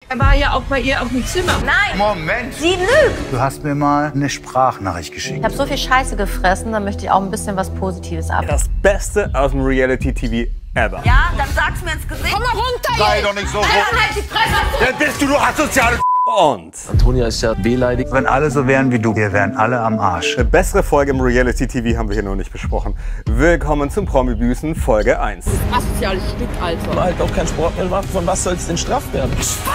Er war ja auch bei ihr auf dem Zimmer. Nein! Moment! Sie lügt! Du hast mir mal eine Sprachnachricht geschickt. Ich habe so viel Scheiße gefressen, da möchte ich auch ein bisschen was Positives ab. Das Beste aus dem Reality-TV ever. Ja, dann sag's mir ins Gesicht. Komm mal runter Sei jetzt! doch nicht so Halt die Fresse! Wer bist du asoziale... Und Antonia ist ja wehleidig. Wenn alle so wären wie du, wir wären alle am Arsch. eine bessere Folge im Reality-TV haben wir hier noch nicht besprochen. Willkommen zum Promi-Büßen Folge 1. Asoziales Stück, Alter. Halt auch kein Sport mehr macht, von was soll es denn straff werden?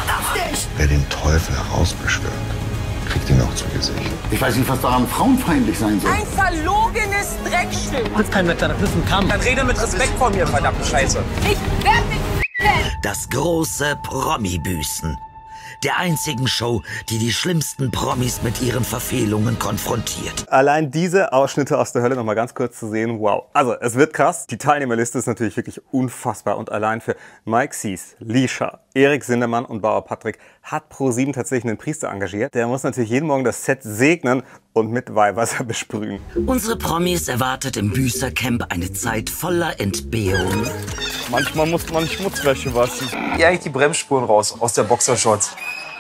Wer den Teufel herausbeschwört, kriegt ihn auch zu Gesicht. Ich weiß nicht, was daran frauenfeindlich sein soll. Ein verlogenes Dreckstück. Du bist kein Wetter, das ist ein Kampf. Dann rede mit Respekt vor mir, verdammte Scheiße. Ich werde dich Das große Promi-Büßen. Der einzigen Show, die die schlimmsten Promis mit ihren Verfehlungen konfrontiert. Allein diese Ausschnitte aus der Hölle noch mal ganz kurz zu sehen, wow. Also, es wird krass. Die Teilnehmerliste ist natürlich wirklich unfassbar. Und allein für Mike Sees, Lisha, Erik Sindemann und Bauer Patrick hat ProSieben tatsächlich einen Priester engagiert. Der muss natürlich jeden Morgen das Set segnen und mit Weihwasser besprühen. Unsere Promis erwartet im Büßercamp eine Zeit voller Entbehrung. Manchmal muss man Schmutzwäsche waschen. Hier eigentlich die Bremsspuren raus, aus der Boxershorts.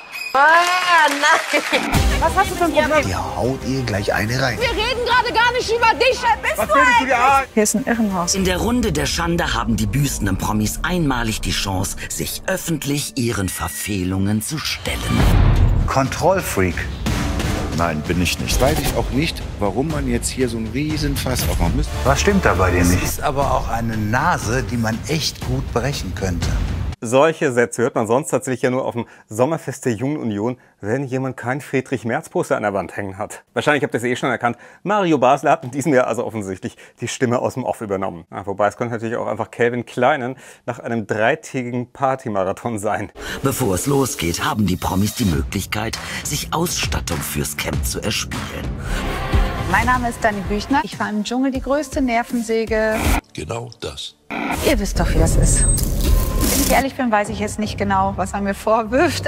Ah, nein! Was hast du für ein Problem? Ihr haut ihr gleich eine rein. Wir reden gerade gar nicht über dich. Wer bist Was du bildest du dir ein? Hier ist ein Irrenhaus. In der Runde der Schande haben die büßenden Promis einmalig die Chance, sich öffentlich ihren Verfehlungen zu stellen. Kontrollfreak. Nein, bin ich nicht. Weiß ich auch nicht, warum man jetzt hier so einen Riesenfass aufmachen müsste. Was stimmt da bei dir nicht? Das ist aber auch eine Nase, die man echt gut brechen könnte. Solche Sätze hört man sonst tatsächlich ja nur auf dem Sommerfest der Jungen Union, wenn jemand kein Friedrich-Merz-Poster an der Wand hängen hat. Wahrscheinlich habt ihr es eh schon erkannt. Mario Basler hat in diesem Jahr also offensichtlich die Stimme aus dem Off übernommen. Ja, wobei es könnte natürlich auch einfach Calvin Kleinen nach einem 3-tägigen Partymarathon sein. Bevor es losgeht, haben die Promis die Möglichkeit, sich Ausstattung fürs Camp zu erspielen. Mein Name ist Dani Büchner. Ich war im Dschungel die größte Nervensäge. Genau das. Ihr wisst doch, wie das ist. Wenn ich ehrlich bin, weiß ich jetzt nicht genau, was er mir vorwirft.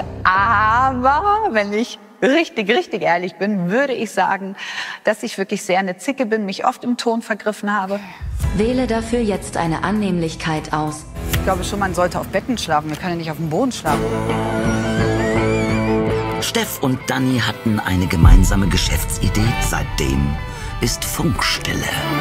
Aber wenn ich richtig ehrlich bin, würde ich sagen, dass ich wirklich sehr eine Zicke bin, mich oft im Ton vergriffen habe. Wähle dafür jetzt eine Annehmlichkeit aus. Ich glaube schon, man sollte auf Betten schlafen. Wir können ja nicht auf dem Boden schlafen. Steff und Dani hatten eine gemeinsame Geschäftsidee. Seitdem ist Funkstille.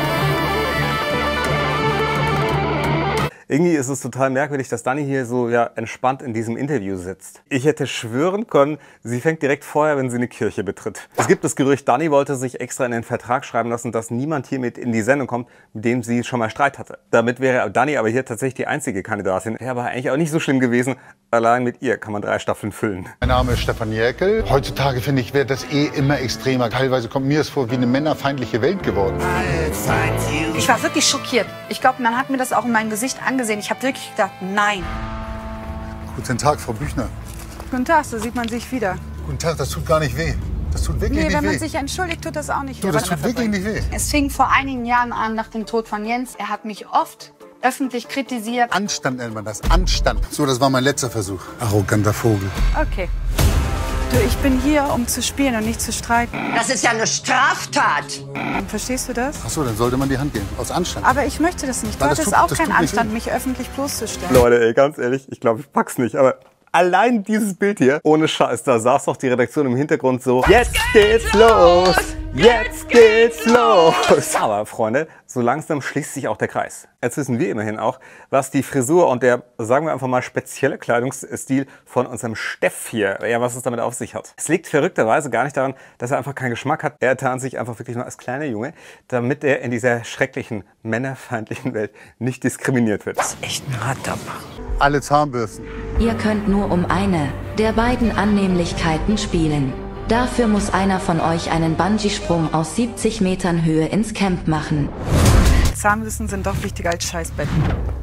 Irgendwie ist es total merkwürdig, dass Dani hier so entspannt in diesem Interview sitzt. Ich hätte schwören können, sie fängt direkt vorher, wenn sie eine Kirche betritt. Es gibt das Gerücht, Dani wollte sich extra in den Vertrag schreiben lassen, dass niemand hier mit in die Sendung kommt, mit dem sie schon mal Streit hatte. Damit wäre Dani aber hier tatsächlich die einzige Kandidatin. Wäre aber eigentlich auch nicht so schlimm gewesen. Allein mit ihr kann man 3 Staffeln füllen. Mein Name ist Stefan Jäckel. Heutzutage, finde ich, wird das immer extremer. Teilweise kommt mir es vor wie eine männerfeindliche Welt geworden. Ich war wirklich schockiert. Ich glaube, man hat mir das auch in meinem Gesicht angesehen. Ich habe wirklich gedacht, nein. Guten Tag, Frau Büchner. Guten Tag, so sieht man sich wieder. Guten Tag, das tut gar nicht weh. Das tut wirklich Nee, nicht wenn man weh. sich entschuldigt, tut das auch nicht Du, weh. das tut wirklich nicht weh. Es fing vor einigen Jahren an, nach dem Tod von Jens. Er hat mich oft öffentlich kritisiert. Anstand nennt man das. Anstand. So, das war mein letzter Versuch. Arroganter Vogel. Okay. Du, ich bin hier, um zu spielen und nicht zu streiten. Das ist ja eine Straftat. Verstehst du das? Ach so, dann sollte man die Hand geben. Aus Anstand. Aber ich möchte das nicht. Du Nein, das hattest tut- auch das keinen tut nicht Anstand, weh. mich öffentlich bloßzustellen. Leute, ey, ganz ehrlich, ich glaube, ich pack's nicht. Aber allein dieses Bild hier, ohne Scheiß, da saß doch die Redaktion im Hintergrund so, jetzt geht's los, jetzt geht's los. Aber Freunde, so langsam schließt sich auch der Kreis. Jetzt wissen wir immerhin auch, was die Frisur und der, sagen wir einfach mal, spezielle Kleidungsstil von unserem Steff hier, was es damit auf sich hat. Es liegt verrückterweise gar nicht daran, dass er einfach keinen Geschmack hat. Er tarnt sich einfach wirklich nur als kleiner Junge, damit er in dieser schrecklichen, männerfeindlichen Welt nicht diskriminiert wird. Echt ein harter Alle Zahnbürsten. Ihr könnt nur um eine der beiden Annehmlichkeiten spielen. Dafür muss einer von euch einen Bungee-Sprung aus 70 Metern Höhe ins Camp machen. Zahnbürsten sind doch wichtiger als Scheißbetten.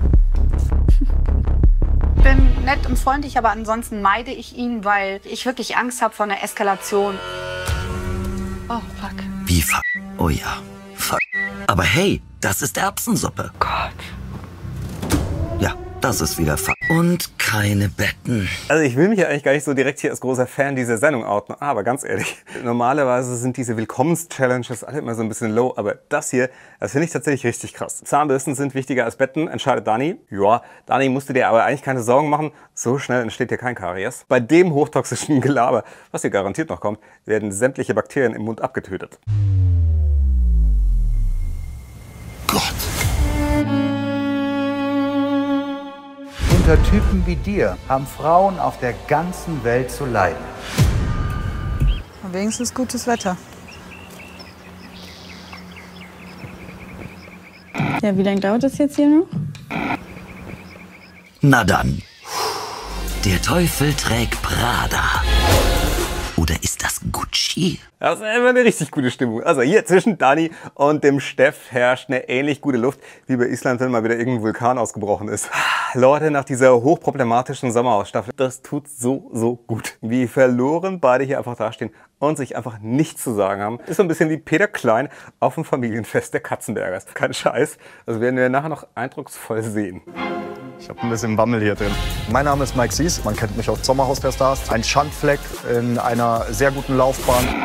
Ich bin nett und freundlich, aber ansonsten meide ich ihn, weil ich wirklich Angst habe vor einer Eskalation. Oh, fuck. Wie fuck? Oh ja, fuck. Aber hey, das ist Erbsensuppe. Gott. Ja, Das ist wieder und keine Betten. Also ich will mich ja eigentlich gar nicht so direkt hier als großer Fan dieser Sendung outen, aber ganz ehrlich, normalerweise sind diese Willkommens-Challenges alle immer so ein bisschen low, aber das hier, das finde ich tatsächlich richtig krass. Zahnbürsten sind wichtiger als Betten, entscheidet Dani. Ja, Dani musst du dir aber eigentlich keine Sorgen machen, so schnell entsteht hier kein Karies. Bei dem hochtoxischen Gelaber, was hier garantiert noch kommt, werden sämtliche Bakterien im Mund abgetötet. Gott. Unter Typen wie dir haben Frauen auf der ganzen Welt zu leiden. Wenigstens gutes Wetter. Ja, wie lange dauert das jetzt hier noch? Na dann. Der Teufel trägt Prada. Oder ist das Gucci? Das ist immer eine richtig gute Stimmung. Also hier zwischen Dani und dem Steff herrscht eine ähnlich gute Luft wie bei Island, wenn mal wieder irgendein Vulkan ausgebrochen ist. Leute, nach dieser hochproblematischen Sommerhausstaffel, das tut so gut. Wie verloren beide hier einfach dastehen und sich einfach nichts zu sagen haben. Ist so ein bisschen wie Peter Klein auf dem Familienfest der Katzenbergers. Kein Scheiß. Das werden wir nachher noch eindrucksvoll sehen. Ich habe ein bisschen Wammel hier drin. Mein Name ist Mike Sies, man kennt mich aus Sommerhaus der Stars. Ein Schandfleck in einer sehr guten Laufbahn.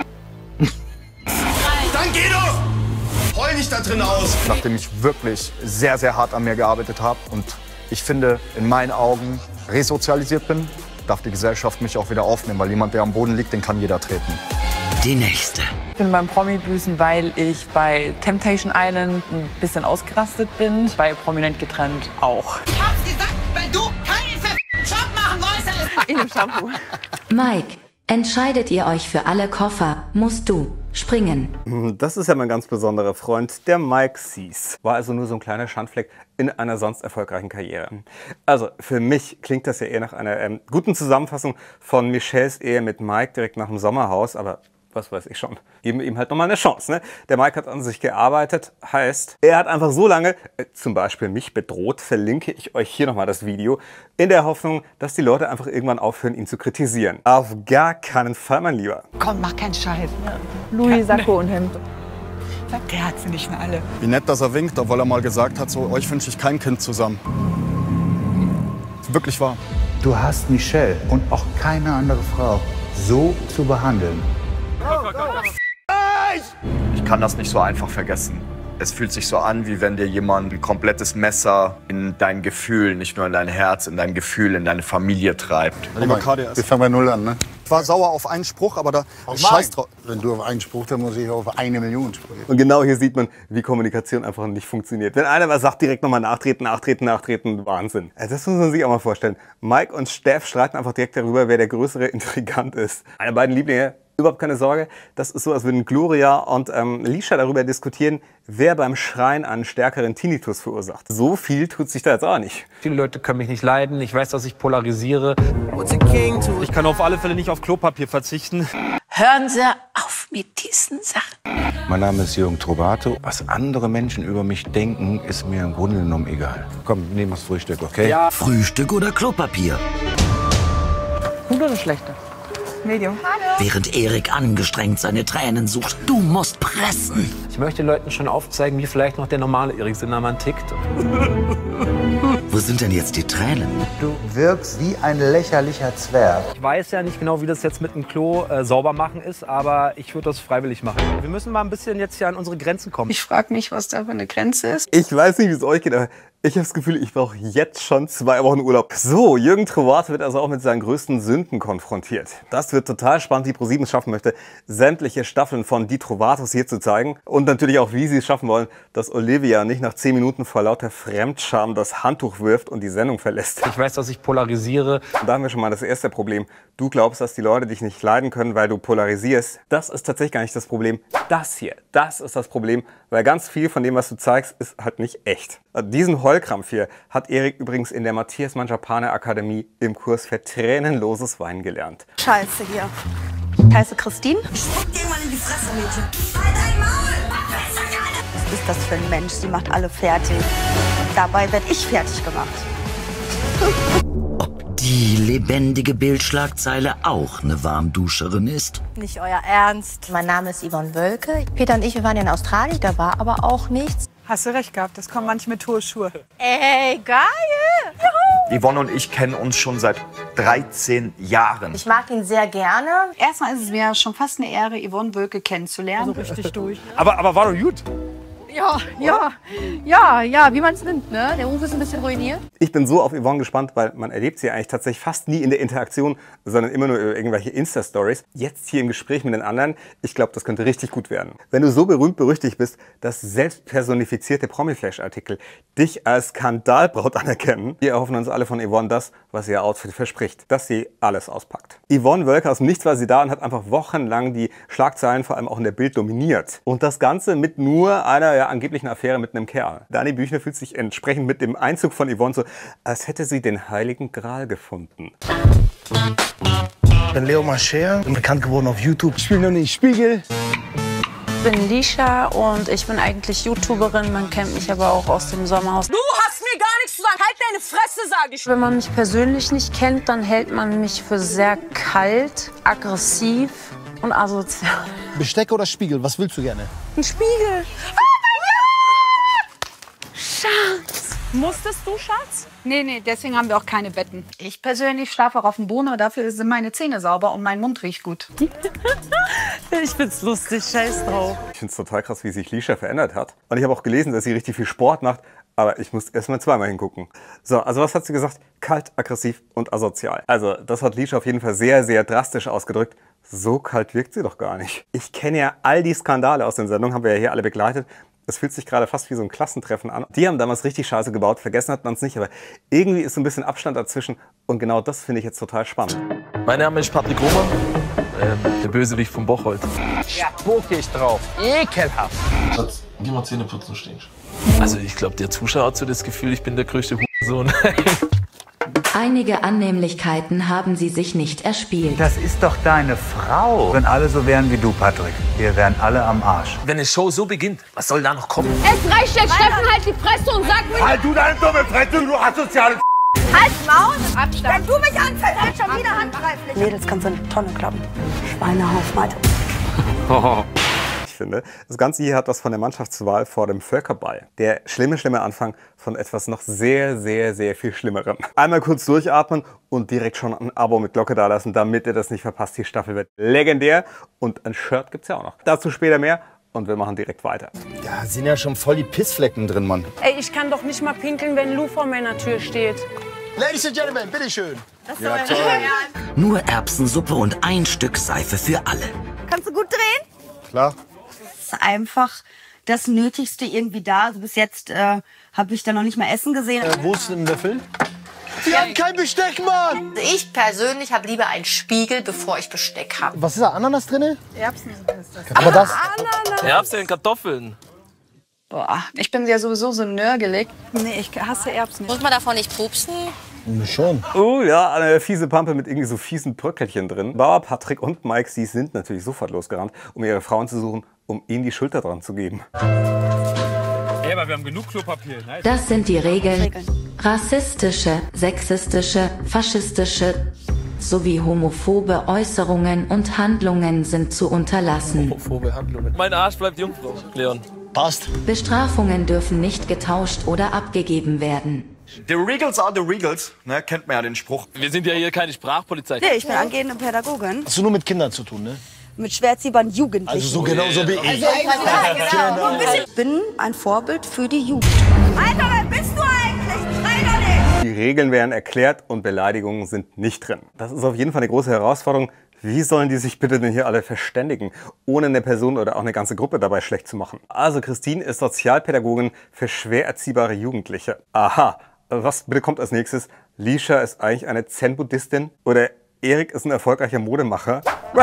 Dann geh doch! Heul nicht da drin aus! Nachdem ich wirklich sehr hart an mir gearbeitet habe und ich finde, in meinen Augen resozialisiert bin, darf die Gesellschaft mich auch wieder aufnehmen, weil jemand, der am Boden liegt, den kann jeder treten. Die nächste. Ich bin beim Promi-Büßen, weil ich bei Temptation Island ein bisschen ausgerastet bin. Bei Prominent getrennt auch. Ich hab's gesagt, wenn du keinen Job machen wolltest, dann ist In dem Shampoo. Mike, entscheidet ihr euch für alle Koffer, musst du springen. Das ist ja mein ganz besonderer Freund, der Mike Sies. War also nur so ein kleiner Schandfleck in einer sonst erfolgreichen Karriere. Also für mich klingt das ja eher nach einer guten Zusammenfassung von Michelles Ehe mit Mike direkt nach dem Sommerhaus, aber was weiß ich schon. Geben wir ihm halt nochmal eine Chance. Ne? Der Mike hat an sich gearbeitet, heißt, er hat einfach so lange, zum Beispiel mich bedroht, verlinke ich euch hier nochmal das Video, in der Hoffnung, dass die Leute einfach irgendwann aufhören, ihn zu kritisieren. Auf gar keinen Fall, mein Lieber. Komm, mach keinen Scheiß. Louis, Sakko und Hemd. Der hat sie nicht mehr alle. Wie nett, dass er winkt, obwohl er mal gesagt hat, so, euch wünsche ich kein Kind zusammen. Ist wirklich wahr. Du hast Michelle und auch keine andere Frau so zu behandeln. Ich kann das nicht so einfach vergessen. Es fühlt sich so an, wie wenn dir jemand ein komplettes Messer in dein Gefühl, nicht nur in dein Herz, in dein Gefühl, in deine Familie treibt. Wir fangen bei Null an, ne? Ich war sauer auf einen Spruch, aber da scheiß drauf. Wenn du auf einen Spruch, dann muss ich auf 1 Million sprechen. Und genau hier sieht man, wie Kommunikation einfach nicht funktioniert. Wenn einer was sagt, direkt nochmal nachtreten, Wahnsinn. Also das muss man sich auch mal vorstellen. Mike und Steff streiten einfach direkt darüber, wer der größere Intrigant ist. Meine beiden Lieblinge, überhaupt keine Sorge. Das ist so, als würden Gloria und Lisha darüber diskutieren, wer beim Schreien einen stärkeren Tinnitus verursacht. So viel tut sich da jetzt auch nicht. Viele Leute können mich nicht leiden. Ich weiß, dass ich polarisiere. Ich kann auf alle Fälle nicht auf Klopapier verzichten. Hören Sie auf mit diesen Sachen. Mein Name ist Jürgen Trovato. Was andere Menschen über mich denken, ist mir im Grunde genommen egal. Komm, nehmen wir das Frühstück, okay? Ja. Frühstück oder Klopapier? Gut oder schlechter? Medium. Während Erik angestrengt seine Tränen sucht. Du musst pressen. Ich möchte Leuten schon aufzeigen, wie vielleicht noch der normale Erik Sindermann tickt. Wo sind denn jetzt die Tränen? Du wirkst wie ein lächerlicher Zwerg. Ich weiß ja nicht genau, wie das jetzt mit dem Klo sauber machen ist, aber ich würde das freiwillig machen. Wir müssen mal ein bisschen jetzt hier an unsere Grenzen kommen. Ich frage mich, was da für eine Grenze ist. Ich weiß nicht, wie es euch geht, aber ich habe das Gefühl, ich brauche jetzt schon 2 Wochen Urlaub. So, Jürgen Trovato wird also auch mit seinen größten Sünden konfrontiert. Das wird total spannend, wie ProSieben es schaffen möchte, sämtliche Staffeln von Die Trovatos hier zu zeigen. Und natürlich auch, wie sie es schaffen wollen, dass Olivia nicht nach 10 Minuten vor lauter Fremdscham das Handtuch wirft und die Sendung verlässt. Ich weiß, dass ich polarisiere. Und da haben wir schon mal das erste Problem. Du glaubst, dass die Leute dich nicht leiden können, weil du polarisierst. Das ist tatsächlich gar nicht das Problem. Das hier, das ist das Problem, weil ganz viel von dem, was du zeigst, ist halt nicht echt. Diesen Heulkrampf hier hat Erik übrigens in der Matthias Manjapane Akademie im Kurs für tränenloses Weinen gelernt. Scheiße hier. Ich heiße Christine. Spuck dir mal in die Fresse, Mädchen. Halt dein Maul! Was ist das für ein Mensch? Sie macht alle fertig. Dabei werde ich fertig gemacht. Ob die lebendige Bildschlagzeile auch eine Warmduscherin ist? Nicht euer Ernst. Mein Name ist Yvonne Wölke. Peter und ich, wir waren ja in Australien, da war aber auch nichts. Hast du recht gehabt, das kommen manche mit hohen Schuhe. Ey, geil! Juhu. Yvonne und ich kennen uns schon seit 13 Jahren. Ich mag ihn sehr gerne. Erstmal ist es mir schon fast eine Ehre, Yvonne Wölke kennenzulernen. Also richtig durch. Aber war doch gut. Ja, wie man es nimmt, ne? Der Ruf ist ein bisschen ruiniert. Ich bin so auf Yvonne gespannt, weil man erlebt sie eigentlich tatsächlich fast nie in der Interaktion, sondern immer nur über irgendwelche Insta-Stories. Jetzt hier im Gespräch mit den anderen, ich glaube, das könnte richtig gut werden. Wenn du so berühmt-berüchtigt bist, dass selbst personifizierte Promi-Flash-Artikel dich als Skandalbraut anerkennen, wir erhoffen uns alle von Yvonne das, was ihr Outfit verspricht, dass sie alles auspackt. Yvonne Wölke aus dem Nichts war sie da und hat einfach wochenlang die Schlagzeilen, vor allem auch in der Bild, dominiert. Und das Ganze mit nur einer angeblichen Affäre mit einem Kerl. Dani Büchner fühlt sich entsprechend mit dem Einzug von Yvonne so, als hätte sie den Heiligen Gral gefunden. Ich bin Leo Mascher, bin bekannt geworden auf YouTube. Ich spiele nur den Spiegel. Ich bin Lisha und ich bin eigentlich YouTuberin. Man kennt mich aber auch aus dem Sommerhaus. Du hast mir gar nichts zu sagen. Halt deine Fresse, sag ich. Wenn man mich persönlich nicht kennt, dann hält man mich für sehr kalt, aggressiv und asozial. Besteck oder Spiegel, was willst du gerne? Ein Spiegel. Schatz. Musstest du, Schatz? Nee, deswegen haben wir auch keine Betten. Ich persönlich schlafe auch auf dem Boden, aber dafür sind meine Zähne sauber und mein Mund riecht gut. Ich find's lustig, scheiß drauf. Ich finde es total krass, wie sich Lisha verändert hat. Und ich habe auch gelesen, dass sie richtig viel Sport macht, aber ich muss erst mal zweimal hingucken. So, also was hat sie gesagt? Kalt, aggressiv und asozial. Also das hat Lisha auf jeden Fall sehr, sehr drastisch ausgedrückt. So kalt wirkt sie doch gar nicht. Ich kenne ja all die Skandale aus den Sendungen, haben wir ja hier alle begleitet. Es fühlt sich gerade fast wie so ein Klassentreffen an. Die haben damals richtig Scheiße gebaut, vergessen hat man es nicht, aber irgendwie ist so ein bisschen Abstand dazwischen und genau das finde ich jetzt total spannend. Mein Name ist Patrick Roman, der Bösewicht von Bocholt. Spuck ich drauf. Ekelhaft. Schatz, geh mal Zähne putzen, stehen. Also ich glaube, der Zuschauer hat so das Gefühl, ich bin der größte Hurensohn. Einige Annehmlichkeiten haben sie sich nicht erspielt. Das ist doch deine Frau. Wenn alle so wären wie du, Patrick, wir wären alle am Arsch. Wenn eine Show so beginnt, was soll da noch kommen? Es reicht jetzt, Steffen, halt die Fresse und sag mir... Halt du deine dumme Fresse, du asoziale Halt Maul! Abstand! Wenn du mich anfällst, halt schon wieder handgreiflich. Mädels kannst du in die Tonne klappen. Schweinehaufen, Alter. Ich finde, das Ganze hier hat was von der Mannschaftswahl vor dem Völkerball. Der schlimme Anfang von etwas noch sehr, sehr, sehr viel Schlimmerem. Einmal kurz durchatmen und direkt schon ein Abo mit Glocke dalassen, damit ihr das nicht verpasst. Die Staffel wird legendär und ein Shirt gibt's ja auch noch. Dazu später mehr und wir machen direkt weiter. Da sind ja schon voll die Pissflecken drin, Mann. Ey, ich kann doch nicht mal pinkeln, wenn Lou vor meiner Tür steht. Ladies and Gentlemen, bitteschön. Ja, nur Erbsensuppe und ein Stück Seife für alle. Kannst du gut drehen? Klar. Das ist einfach das Nötigste irgendwie da. Also bis jetzt habe ich da noch nicht mal Essen gesehen. Wo ist denn der Film? Wir haben kein Besteck, Mann! Ich persönlich habe lieber einen Spiegel, bevor ich Besteck habe. Was ist da, Ananas drin? Erbsensuppe ist das. Aber das... Erbsen, Kartoffeln. Boah, ich bin ja sowieso so nörgelig. Nee, ich hasse Erbsen. Muss man davon nicht pupsen? Schon. Oh ja, eine fiese Pampe mit irgendwie so fiesen Bröckelchen drin. Bauer Patrick und Mike, sie sind natürlich sofort losgerannt, um ihre Frauen zu suchen, um ihnen die Schulter dran zu geben. Ey, aber wir haben genug Klopapier. Nice. Das sind die Regeln. Rassistische, sexistische, faschistische sowie homophobe Äußerungen und Handlungen sind zu unterlassen. Homophobe Handlungen. Mein Arsch bleibt Jungfrau, Leon. Passt. Bestrafungen dürfen nicht getauscht oder abgegeben werden. The Regals are the Regals, ne? Kennt man ja den Spruch. Wir sind ja hier keine Sprachpolizei. Nee, ich bin angehende Pädagogin. Hast du nur mit Kindern zu tun, ne? Mit schwer erziehbaren Jugendlichen. Also so genau so wie ich. Genau. Ich bin ein Vorbild für die Jugend. Alter, wer bist du eigentlich? Schrei doch nicht! Die Regeln werden erklärt und Beleidigungen sind nicht drin. Das ist auf jeden Fall eine große Herausforderung. Wie sollen die sich bitte denn hier alle verständigen, ohne eine Person oder auch eine ganze Gruppe dabei schlecht zu machen? Also Christine ist Sozialpädagogin für schwer erziehbare Jugendliche. Aha, was bitte kommt als nächstes? Lisha ist eigentlich eine Zen-Buddhistin oder Erik ist ein erfolgreicher Modemacher?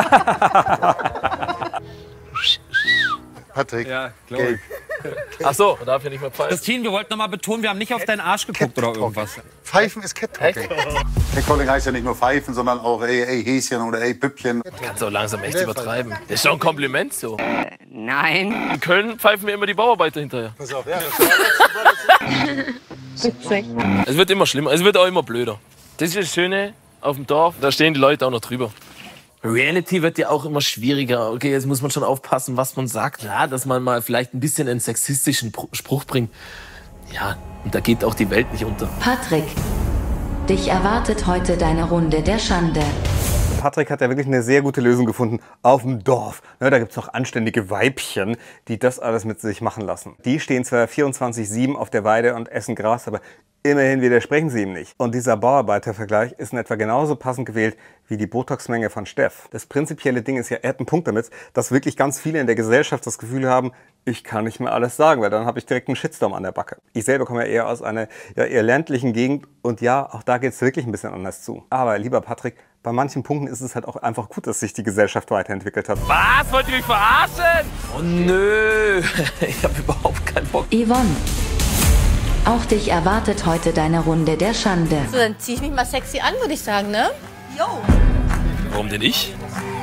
Patrick, Ja, glaube ich. Ach so, man darf ja nicht mehr pfeifen. Christine, wir wollten noch mal betonen, wir haben nicht auf deinen Arsch geguckt oder irgendwas. Pfeifen ist Cat-Talking. Cat-Calling heißt ja nicht nur Pfeifen, sondern auch ey Häschen oder ey Püppchen. Kannst du auch langsam echt übertreiben. Das ist doch ein Kompliment so. Nein. In Köln pfeifen mir immer die Bauarbeiter hinterher. Pass auf, ja. Es wird immer schlimmer, es wird auch immer blöder. Das ist das Schöne auf dem Dorf, da stehen die Leute auch noch drüber. Reality wird ja auch immer schwieriger. Okay, jetzt muss man schon aufpassen, was man sagt. Ja, dass man mal vielleicht ein bisschen einen sexistischen Spruch bringt. Ja, und da geht auch die Welt nicht unter. Patrick, dich erwartet heute deine Runde der Schande. Patrick hat ja wirklich eine sehr gute Lösung gefunden auf dem Dorf. Ne, da gibt es noch anständige Weibchen, die das alles mit sich machen lassen. Die stehen zwar 24/7 auf der Weide und essen Gras, aber immerhin widersprechen sie ihm nicht. Und dieser Bauarbeitervergleich ist in etwa genauso passend gewählt wie die Botox-Menge von Steff. Das prinzipielle Ding ist ja, er hat einen Punkt damit, dass wirklich ganz viele in der Gesellschaft das Gefühl haben, ich kann nicht mehr alles sagen, weil dann habe ich direkt einen Shitstorm an der Backe. Ich selber komme ja eher aus einer eher ländlichen Gegend und ja, auch da geht es wirklich ein bisschen anders zu. Aber lieber Patrick, bei manchen Punkten ist es halt auch einfach gut, dass sich die Gesellschaft weiterentwickelt hat. Was? Wollt ihr mich verarschen? Oh nö, ich habe überhaupt keinen Bock. Yvonne, auch dich erwartet heute deine Runde der Schande. So, dann zieh ich mich mal sexy an, würde ich sagen, ne? Jo. Warum denn ich?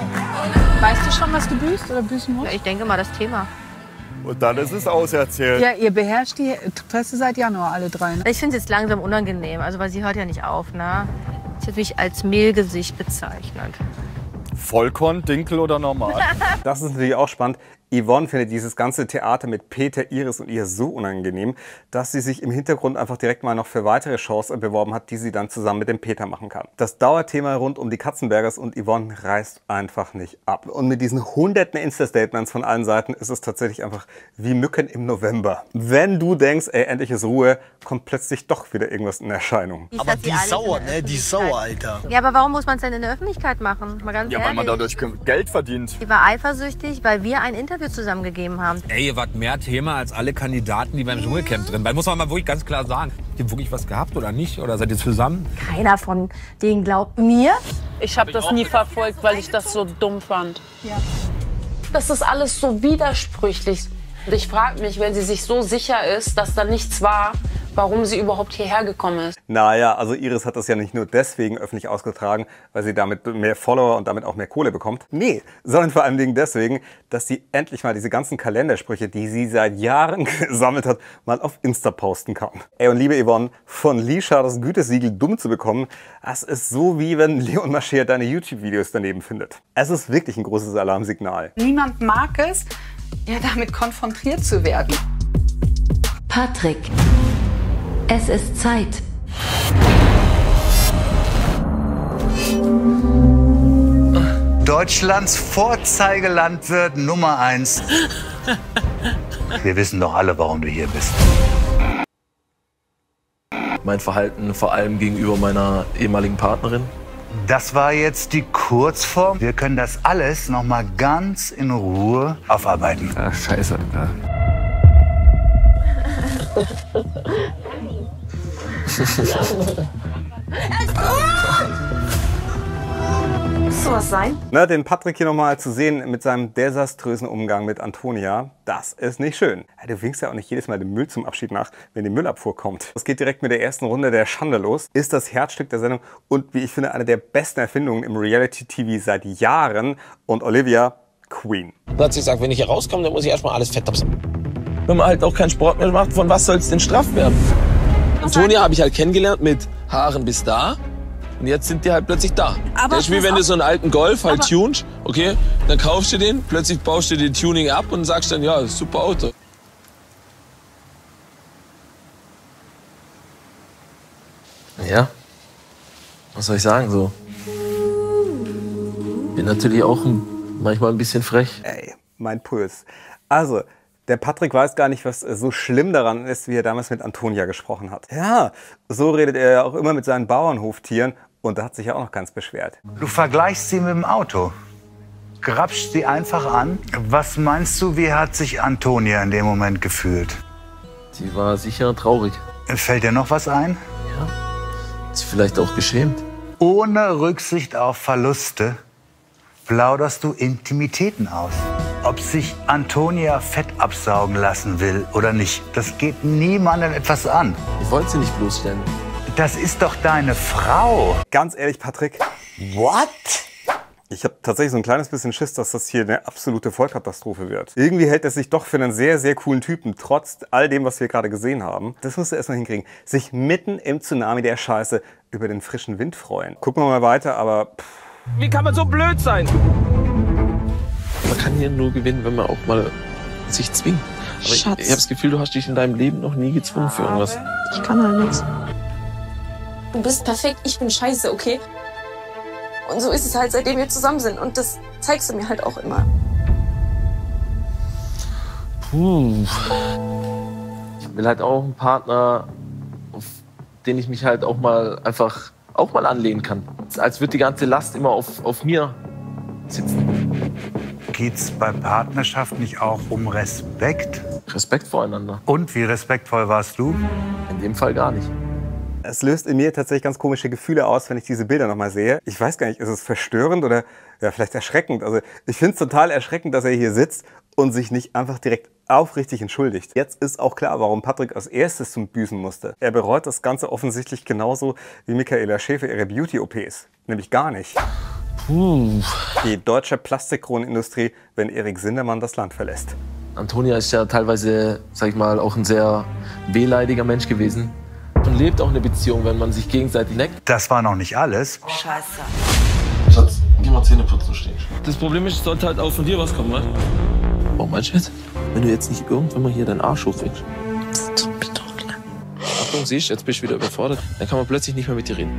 Weißt du schon, was du büßt oder büßen musst? Ja, ich denke mal das Thema. Und dann ist es auserzählt. Ja, ihr beherrscht die Presse seit Januar, alle drei. Ne? Ich finde es jetzt langsam unangenehm, also weil sie hört ja nicht auf, ne? Ich hätte mich als Mehlgesicht bezeichnet. Vollkorn, Dinkel oder normal? Das ist natürlich auch spannend. Yvonne findet dieses ganze Theater mit Peter, Iris und ihr so unangenehm, dass sie sich im Hintergrund einfach direkt mal noch für weitere Shows beworben hat, die sie dann zusammen mit dem Peter machen kann. Das Dauerthema rund um die Katzenbergers und Yvonne reißt einfach nicht ab. Und mit diesen hunderten Insta-Statements von allen Seiten ist es tatsächlich einfach wie Mücken im November. Wenn du denkst, ey, endlich ist Ruhe, kommt plötzlich doch wieder irgendwas in Erscheinung. Aber die ist sauer, ne? Die ist sauer, Alter. Ja, aber warum muss man es denn in der Öffentlichkeit machen? Mal ganz ehrlich. Weil man dadurch Geld verdient. Sie war eifersüchtig, weil wir ein Interview zusammengegeben haben. Ey, ihr wart mehr Thema als alle Kandidaten, die beim Dschungelcamp drin waren. Muss man mal wirklich ganz klar sagen. Habt ihr wirklich was gehabt oder nicht? Oder seid ihr zusammen? Keiner von denen glaubt mir. Ich habe das nie verfolgt, weil ich das so dumm fand. Ja. Das ist alles so widersprüchlich. Und ich frage mich, wenn sie sich so sicher ist, dass da nichts war, warum sie überhaupt hierher gekommen ist. Naja, also Iris hat das ja nicht nur deswegen öffentlich ausgetragen, weil sie damit mehr Follower und damit auch mehr Kohle bekommt. Nee, sondern vor allem deswegen, dass sie endlich mal diese ganzen Kalendersprüche, die sie seit Jahren gesammelt hat, mal auf Insta posten kann. Ey, und liebe Yvonne, von Lisha das Gütesiegel dumm zu bekommen, das ist so wie wenn Leon Mascher deine YouTube-Videos daneben findet. Es ist wirklich ein großes Alarmsignal. Niemand mag es, ja, damit konfrontiert zu werden. Patrick, es ist Zeit. Deutschlands Vorzeigelandwirt Nummer 1. Wir wissen doch alle, warum du hier bist. Mein Verhalten vor allem gegenüber meiner ehemaligen Partnerin. Das war jetzt die Kurzform. Wir können das alles noch mal ganz in Ruhe aufarbeiten. Ach, scheiße, Alter. Muss sowas sein? Na, den Patrick hier nochmal zu sehen mit seinem desaströsen Umgang mit Antonia, das ist nicht schön. Ja, du winkst ja auch nicht jedes Mal den Müll zum Abschied nach, wenn die Müllabfuhr kommt. Es geht direkt mit der ersten Runde der Schande los. Ist das Herzstück der Sendung und wie ich finde, eine der besten Erfindungen im Reality-TV seit Jahren. Und Olivia, Queen. Plötzlich sagt, wenn ich hier rauskomme, dann muss ich erstmal alles fett absammeln. Wenn man halt auch keinen Sport mehr macht, von was soll es denn straff werden? Antonia habe ich halt kennengelernt mit Haaren bis da. Und jetzt sind die halt plötzlich da. Aber das ist wie wenn du so einen alten Golf halt tunst, okay? Dann kaufst du den, plötzlich baust du den Tuning ab und sagst dann, ja, super Auto. Ja, was soll ich sagen so? Bin natürlich auch manchmal ein bisschen frech. Ey, mein Puls. Also, der Patrick weiß gar nicht, was so schlimm daran ist, wie er damals mit Antonia gesprochen hat. Ja, so redet er ja auch immer mit seinen Bauernhoftieren und da hat sich ja auch noch ganz beschwert. Du vergleichst sie mit dem Auto. Grapscht sie einfach an. Was meinst du, wie hat sich Antonia in dem Moment gefühlt? Sie war sicher traurig. Fällt dir noch was ein? Ja, ist vielleicht auch geschämt. Ohne Rücksicht auf Verluste plauderst du Intimitäten aus. Ob sich Antonia Fett absaugen lassen will oder nicht, das geht niemandem etwas an. Ich wollte sie nicht bloßstellen. Das ist doch deine Frau. Ganz ehrlich, Patrick. What? Ich habe tatsächlich so ein kleines bisschen Schiss, dass das hier eine absolute Vollkatastrophe wird. Irgendwie hält er sich doch für einen sehr, sehr coolen Typen, trotz all dem, was wir gerade gesehen haben. Das musst du erstmal hinkriegen. Sich mitten im Tsunami der Scheiße über den frischen Wind freuen. Gucken wir mal weiter, aber Wie kann man so blöd sein? Man kann hier nur gewinnen, wenn man auch mal sich zwingt. Aber ich habe das Gefühl, du hast dich in deinem Leben noch nie gezwungen für irgendwas. Ich kann halt nichts. Du bist perfekt, ich bin scheiße, okay? Und so ist es halt, seitdem wir zusammen sind. Und das zeigst du mir halt auch immer. Ich will halt auch einen Partner, auf den ich mich halt auch mal einfach anlehnen kann. Als würde die ganze Last immer auf mir sitzen. Geht's bei Partnerschaft nicht auch um Respekt? Respekt voreinander. Und wie respektvoll warst du? In dem Fall gar nicht. Es löst in mir tatsächlich ganz komische Gefühle aus, wenn ich diese Bilder nochmal sehe. Ich weiß gar nicht, ist es verstörend oder ja, vielleicht erschreckend? Also ich finde es total erschreckend, dass er hier sitzt und sich nicht einfach direkt aufrichtig entschuldigt. Jetzt ist auch klar, warum Patrick als erstes zum Büßen musste. Er bereut das Ganze offensichtlich genauso wie Michaela Schäfer ihre Beauty-OPs. Nämlich gar nicht. Die deutsche Plastikkronenindustrie, wenn Erik Sindermann das Land verlässt. Antonia ist ja teilweise, sag ich mal, auch ein sehr wehleidiger Mensch gewesen. Und lebt auch eine Beziehung, wenn man sich gegenseitig neckt. Das war noch nicht alles. Scheiße. Schatz, geh mal Zähne putzen stehen. Das Problem ist, es sollte halt auch von dir was kommen, was? Oh, mein Schatz, wenn du jetzt nicht irgendwann mal hier deinen Arsch hochwächst. Achtung, siehst du, jetzt bist du wieder überfordert. Dann kann man plötzlich nicht mehr mit dir reden.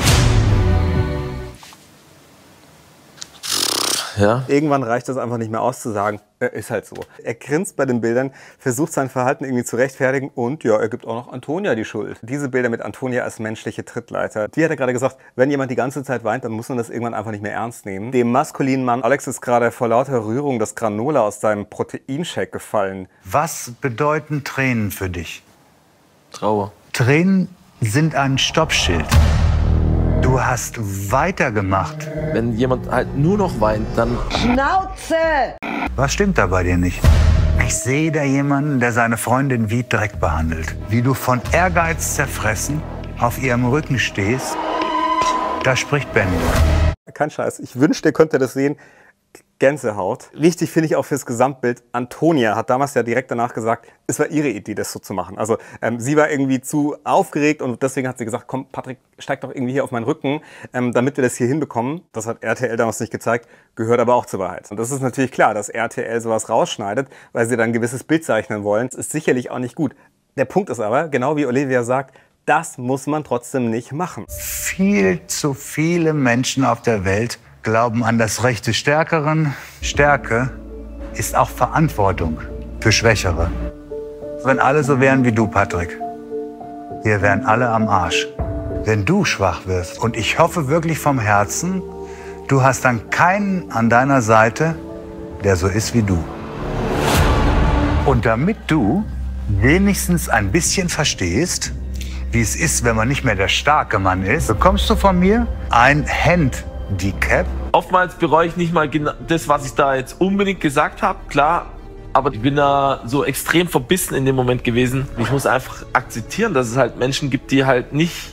Ja. Irgendwann reicht es einfach nicht mehr aus zu sagen, ist halt so. Er grinst bei den Bildern, versucht sein Verhalten irgendwie zu rechtfertigen und ja, er gibt auch noch Antonia die Schuld. Diese Bilder mit Antonia als menschliche Trittleiter. Die hat er gerade gesagt, wenn jemand die ganze Zeit weint, dann muss man das irgendwann einfach nicht mehr ernst nehmen. Dem maskulinen Mann Alex ist gerade vor lauter Rührung das Granola aus seinem Proteinshake gefallen. Was bedeuten Tränen für dich? Trauer. Tränen sind ein Stoppschild. Du hast weitergemacht. Wenn jemand halt nur noch weint, dann... Schnauze! Was stimmt da bei dir nicht? Ich sehe da jemanden, der seine Freundin wie Dreck behandelt. Wie du von Ehrgeiz zerfressen auf ihrem Rücken stehst. Da spricht Benno. Kein Scheiß. Ich wünschte, ihr könntet das sehen. Gänsehaut. Wichtig finde ich auch fürs Gesamtbild. Antonia hat damals ja direkt danach gesagt, es war ihre Idee, das so zu machen. Also sie war irgendwie zu aufgeregt und deswegen hat sie gesagt, komm Patrick, steig doch irgendwie hier auf meinen Rücken, damit wir das hier hinbekommen. Das hat RTL damals nicht gezeigt, gehört aber auch zur Wahrheit. Und das ist natürlich klar, dass RTL sowas rausschneidet, weil sie dann ein gewisses Bild zeichnen wollen. Das ist sicherlich auch nicht gut. Der Punkt ist aber, genau wie Olivia sagt, das muss man trotzdem nicht machen. Viel zu viele Menschen auf der Welt glauben an das Recht des Stärkeren. Stärke ist auch Verantwortung für Schwächere. Wenn alle so wären wie du, Patrick, wir wären alle am Arsch. Wenn du schwach wirst, und ich hoffe wirklich vom Herzen, du hast dann keinen an deiner Seite, der so ist wie du. Und damit du wenigstens ein bisschen verstehst, wie es ist, wenn man nicht mehr der starke Mann ist, bekommst du von mir ein Handicap. Oftmals bereue ich nicht mal das, was ich da jetzt unbedingt gesagt habe, klar. Aber ich bin da so extrem verbissen in dem Moment gewesen. Ich muss einfach akzeptieren, dass es halt Menschen gibt, die halt nicht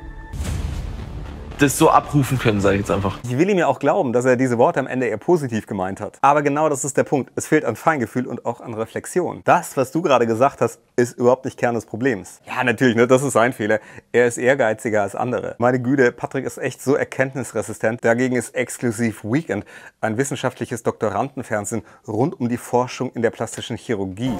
das so abrufen können, sage ich jetzt einfach. Ich will ihm ja auch glauben, dass er diese Worte am Ende eher positiv gemeint hat. Aber genau das ist der Punkt. Es fehlt an Feingefühl und auch an Reflexion. Das, was du gerade gesagt hast, ist überhaupt nicht Kern des Problems. Ja, natürlich, ne, das ist sein Fehler. Er ist ehrgeiziger als andere. Meine Güte, Patrick ist echt so erkenntnisresistent. Dagegen ist exklusiv Weekend ein wissenschaftliches Doktorandenfernsehen rund um die Forschung in der plastischen Chirurgie.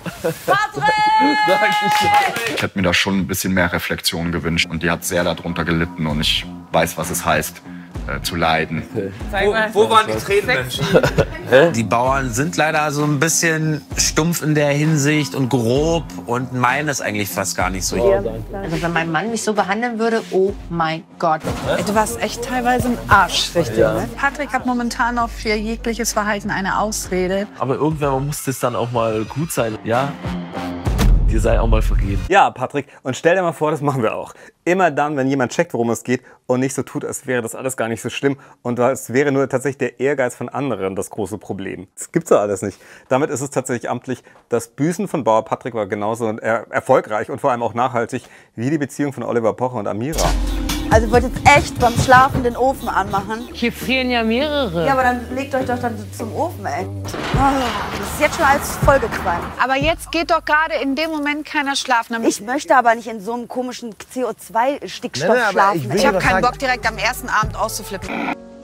Ich hätte mir da schon ein bisschen mehr Reflexion gewünscht und die hat sehr darunter gelitten und ich weiß, was es heißt, zu leiden. Wo waren die Tränenmenschen? Die Bauern sind leider so ein bisschen stumpf in der Hinsicht und grob und meinen es eigentlich fast gar nicht so. Also wenn mein Mann mich so behandeln würde, oh mein Gott. Du warst echt teilweise ein Arsch, richtig? Ja. Ne? Patrick hat momentan noch für jegliches Verhalten eine Ausrede. Aber irgendwann muss das dann auch mal gut sein, ja? Dir sei auch mal vergeben. Ja, Patrick, und stell dir mal vor, das machen wir auch. Immer dann, wenn jemand checkt, worum es geht und nicht so tut, als wäre das alles gar nicht so schlimm und es wäre nur tatsächlich der Ehrgeiz von anderen das große Problem. Das gibt's ja alles nicht. Damit ist es tatsächlich amtlich, das Büßen von Bauer Patrick war genauso erfolgreich und vor allem auch nachhaltig wie die Beziehung von Oliver Pocher und Amira. Also ich wollte jetzt echt beim Schlafen den Ofen anmachen. Hier fehlen ja mehrere. Ja, aber dann legt euch doch dann zum Ofen, ey. Das ist jetzt schon als vollgequalmt. Aber jetzt geht doch gerade in dem Moment keiner schlafen. Ich möchte aber nicht in so einem komischen CO2-Stickstoff schlafen. Ich habe keinen Bock, direkt am ersten Abend auszuflippen.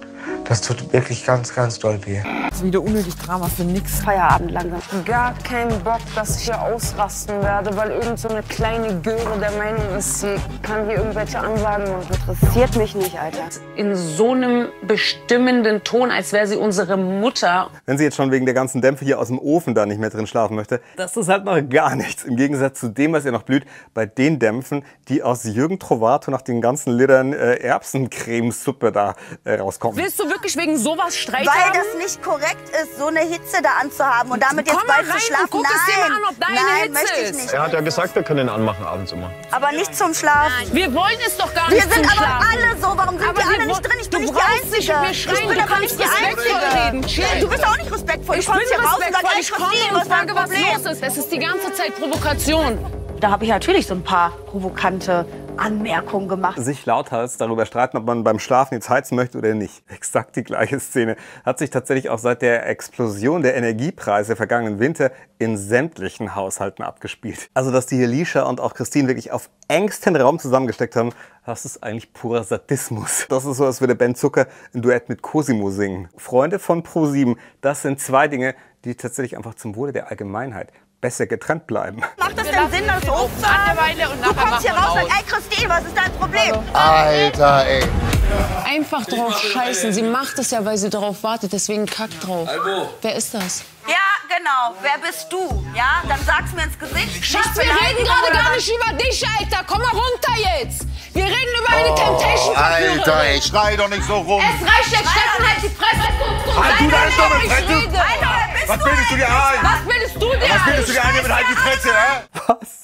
Das tut wirklich ganz, ganz doll weh. Das ist wieder unnötig Drama für nix. Feierabend langsam. Gar keinen Bock, dass ich hier ausrasten werde, weil irgend so eine kleine Göre der Meinung ist, sie kann hier irgendwelche Ansagen machen. Interessiert mich nicht, Alter. In so einem bestimmenden Ton, als wäre sie unsere Mutter. Wenn sie jetzt schon wegen der ganzen Dämpfe hier aus dem Ofen da nicht mehr drin schlafen möchte, das ist halt noch gar nichts. Im Gegensatz zu dem, was ihr noch blüht, bei den Dämpfen, die aus Jürgen Trovato nach den ganzen Litern Erbsencremesuppe da rauskommen. Willst du wirklich wegen sowas Streit Weil haben? das nicht korrekt ist, so eine Hitze da anzuhaben und damit jetzt bald zu schlafen. Guck es dir mal an, ob deine nein, Hitze möchte ich ist. nicht. Er hat ja gesagt, wir können ihn anmachen abends immer. Aber nicht zum Schlafen. Wir wollen es doch gar Wir nicht sind zum aber Schlafen. alle so. Warum sind Aber wir alle wir nicht drin? Ich bin du nicht die brauchst nicht Einzige. mit mir schreien, Ich bin du aber nicht kannst die respektvoll Einzige. reden. Chill. Du bist auch nicht respektvoll. Ich Du kommst bin hier raus und sagst, respektvoll. ey, Ich komme Christine, und was ist dein frage, was Problem? los ist. Es ist die ganze Zeit Provokation. Da habe ich natürlich so ein paar provokante Anmerkungen gemacht. Sich lauthals darüber streiten, ob man beim Schlafen jetzt heizen möchte oder nicht. Exakt die gleiche Szene hat sich tatsächlich auch seit der Explosion der Energiepreise vergangenen Winter in sämtlichen Haushalten abgespielt. Also, dass die hier Lisha und auch Christine wirklich auf engstem Raum zusammengesteckt haben, das ist eigentlich purer Sadismus. Das ist so, als würde Ben Zucker ein Duett mit Cosimo singen. Freunde von Pro7, das sind zwei Dinge, die tatsächlich einfach zum Wohle der Allgemeinheit besser getrennt bleiben. Macht das denn Sinn, das hochzufahren? Du kommst hier raus und sagst, ey Christine, was ist dein Problem? Alter, ey. Einfach drauf scheißen. Sie macht es ja, weil sie darauf wartet. Deswegen kackt drauf. Albo. Wer ist das? Ja, genau. Wer bist du? Ja, dann sag's mir ins Gesicht. Schatz, wir reden gerade gar nicht über dich, Alter. Komm mal runter jetzt. Wir reden über eine Temptation-Verführerin. Alter, ey, schrei doch nicht so rum. Es reicht jetzt, Steffen, halt die Fresse. Halt du deine dumme Fresse. Alter, wer bist Was du bildest du dir ein? Was bildest du dir ein? Was bildest du dir ein mit halt die Fresse, hä? Was?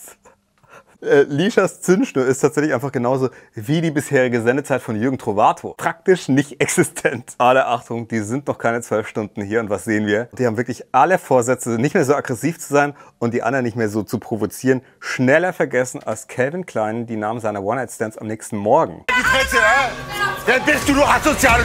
Lishas Zündschnur ist tatsächlich einfach genauso wie die bisherige Sendezeit von Jürgen Trovato. Praktisch nicht existent. Alle Achtung, die sind noch keine 12 Stunden hier und was sehen wir? Die haben wirklich alle Vorsätze, nicht mehr so aggressiv zu sein und die anderen nicht mehr so zu provozieren, schneller vergessen als Calvin Klein die Namen seiner One-Night-Stands am nächsten Morgen. Die Fresse, hä? Wer bist du asoziale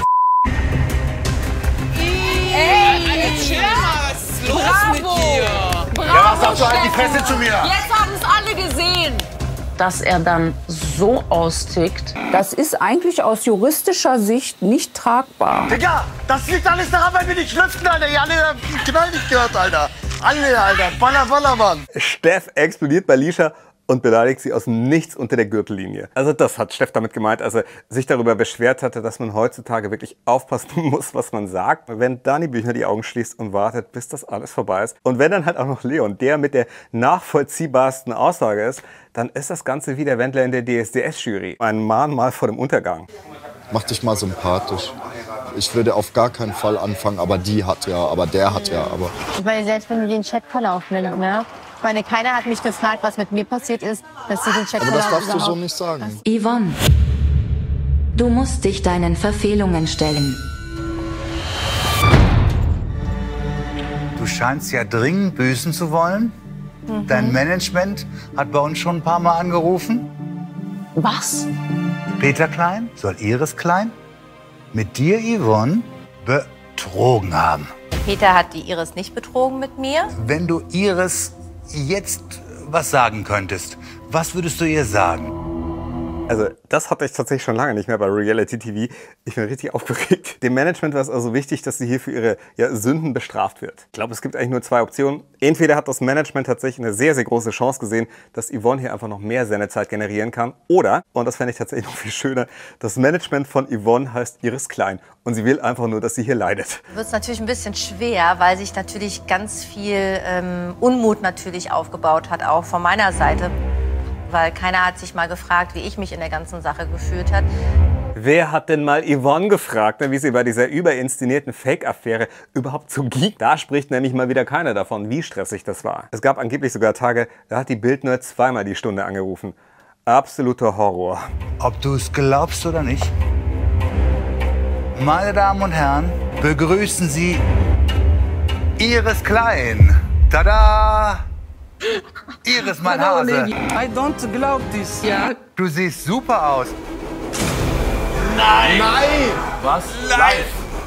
Ey, chill mal, was ist los mit dir? Bravo, Ja, was sagst du halt die Steffen. Fresse zu mir? Jetzt haben es alle gesehen. Dass er dann so austickt. Das ist eigentlich aus juristischer Sicht nicht tragbar. Digga, das liegt alles daran, weil wir nicht schlüpfen, Alter. Ihr alle Knall nicht gehört, Alter. Alle, Alter. Baller, Mann. Steff explodiert bei Lisha und beleidigt sie aus dem Nichts unter der Gürtellinie. Also das hat Steff damit gemeint, als er sich darüber beschwert hatte, dass man heutzutage wirklich aufpassen muss, was man sagt. Wenn Dani Büchner die Augen schließt und wartet, bis das alles vorbei ist. Und wenn dann halt auch noch Leon, der mit der nachvollziehbarsten Aussage ist, dann ist das Ganze wie der Wendler in der DSDS-Jury. Ein Mahnmal vor dem Untergang. Mach dich mal sympathisch. Ich würde auf gar keinen Fall anfangen, aber die hat ja, aber der hat ja, aber... Ich meine, selbst wenn du den Chatverlauf nimmst, ne? Ich meine, keiner hat mich gefragt, was mit mir passiert ist, dass sie den Aber Chatverlauf das darfst du so nicht sagen. Yvonne, du musst dich deinen Verfehlungen stellen. Du scheinst ja dringend büßen zu wollen. Dein Management hat bei uns schon ein paar Mal angerufen. Was? Peter Klein soll Iris Klein mit dir, Yvonne, betrogen haben. Peter hat die Iris nicht betrogen mit mir. Wenn du Iris jetzt was sagen könntest, was würdest du ihr sagen? Also das hatte ich tatsächlich schon lange nicht mehr bei Reality TV. Ich bin richtig aufgeregt. Dem Management war es also wichtig, dass sie hier für ihre Sünden bestraft wird. Ich glaube, es gibt eigentlich nur zwei Optionen. Entweder hat das Management tatsächlich eine sehr, sehr große Chance gesehen, dass Yvonne hier einfach noch mehr Sendezeit generieren kann. Oder, und das fände ich tatsächlich noch viel schöner, das Management von Yvonne heißt Iris Klein. Und sie will einfach nur, dass sie hier leidet. Wird es natürlich ein bisschen schwer, weil sich natürlich ganz viel Unmut natürlich aufgebaut hat, auch von meiner Seite. Weil keiner hat sich mal gefragt, wie ich mich in der ganzen Sache gefühlt habe. Wer hat denn mal Yvonne gefragt, wie sie bei dieser überinszenierten Fake-Affäre überhaupt so ging? Da spricht nämlich mal wieder keiner davon, wie stressig das war. Es gab angeblich sogar Tage, da hat die Bild nur zweimal die Stunde angerufen. Absoluter Horror. Ob du es glaubst oder nicht, meine Damen und Herren, begrüßen Sie Iris Klein. Tada! Iris, mein Hase. I don't glaub this. Ja. Du siehst super aus. Nein! Nein! Was? Live!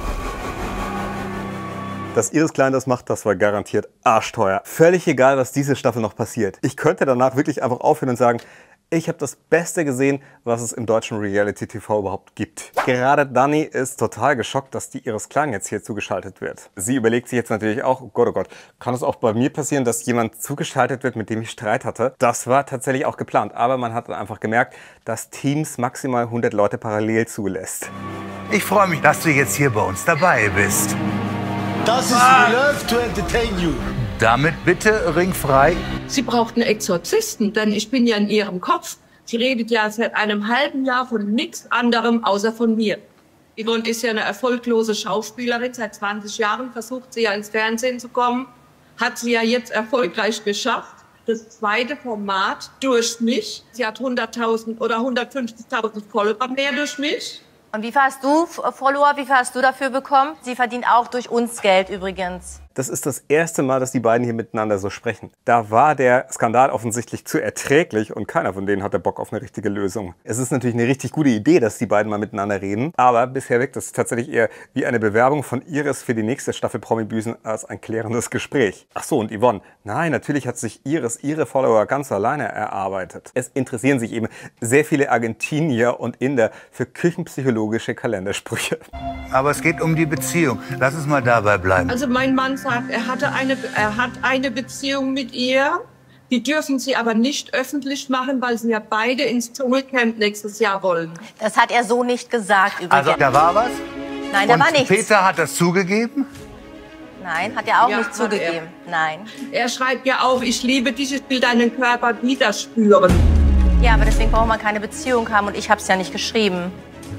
Dass Iris Klein das macht, das war garantiert arschteuer. Völlig egal, was diese Staffel noch passiert. Ich könnte danach wirklich einfach aufhören und sagen, Ich habe das Beste gesehen, was es im deutschen Reality-TV überhaupt gibt. Gerade Dani ist total geschockt, dass die Iris Klein jetzt hier zugeschaltet wird. Sie überlegt sich jetzt natürlich auch, oh Gott, kann es auch bei mir passieren, dass jemand zugeschaltet wird, mit dem ich Streit hatte? Das war tatsächlich auch geplant, aber man hat dann einfach gemerkt, dass Teams maximal 100 Leute parallel zulässt. Ich freue mich, dass du jetzt hier bei uns dabei bist. Das ist We Love to Entertain You. Damit bitte ringfrei. Sie braucht einen Exorzisten, denn ich bin ja in ihrem Kopf. Sie redet ja seit einem halben Jahr von nichts anderem außer von mir. Yvonne ist ja eine erfolglose Schauspielerin. Seit 20 Jahren versucht sie ja ins Fernsehen zu kommen. Hat sie ja jetzt erfolgreich geschafft. Das zweite Format durch mich. Sie hat 100.000 oder 150.000 Follower mehr durch mich. Und wie viel hast du Follower, wie viel hast du dafür bekommen? Sie verdient auch durch uns Geld übrigens. Das ist das erste Mal, dass die beiden hier miteinander so sprechen. Da war der Skandal offensichtlich zu erträglich und keiner von denen hatte Bock auf eine richtige Lösung. Es ist natürlich eine richtig gute Idee, dass die beiden mal miteinander reden, aber bisher wirkt es tatsächlich eher wie eine Bewerbung von Iris für die nächste Staffel Promi-Büßen als ein klärendes Gespräch. Ach so, und Yvonne, nein, natürlich hat sich Iris ihre Follower ganz alleine erarbeitet. Es interessieren sich eben sehr viele Argentinier und Inder für küchenpsychologische Kalendersprüche. Aber es geht um die Beziehung. Lass uns mal dabei bleiben. Also mein Mann sagt, er hat eine Beziehung mit ihr. Die dürfen sie aber nicht öffentlich machen, weil sie ja beide ins Dschungelcamp nächstes Jahr wollen. Das hat er so nicht gesagt übrigens. Also da war was? Nein, da war nichts. Peter hat das zugegeben? Nein, hat er auch Ja, nicht zugegeben. Nein. Er schreibt ja auch, ich liebe dich, ich will deinen Körper wieder spüren. Ja, aber deswegen braucht man keine Beziehung haben und ich habe es ja nicht geschrieben.